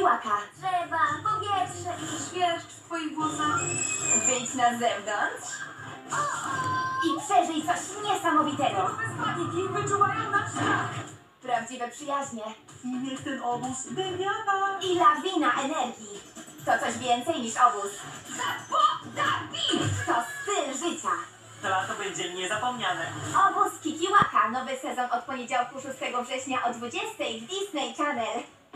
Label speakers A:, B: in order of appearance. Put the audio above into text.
A: Kikiłaka.
B: Drzewa, powietrze i świerszcz w twoich włosach.
A: Wyjdź na zewnątrz i przeżyj coś niesamowitego.
B: Bez paniki wyczuwają nasz strach.
A: Prawdziwe przyjaźnie
B: I niech ten obóz wymiata.
A: i lawina energii. To coś więcej niż obóz. To styl życia.
C: To lato będzie niezapomniane.
A: Obóz Kikiłaka. Nowy sezon od poniedziałku 6 września o 20 w Disney Channel.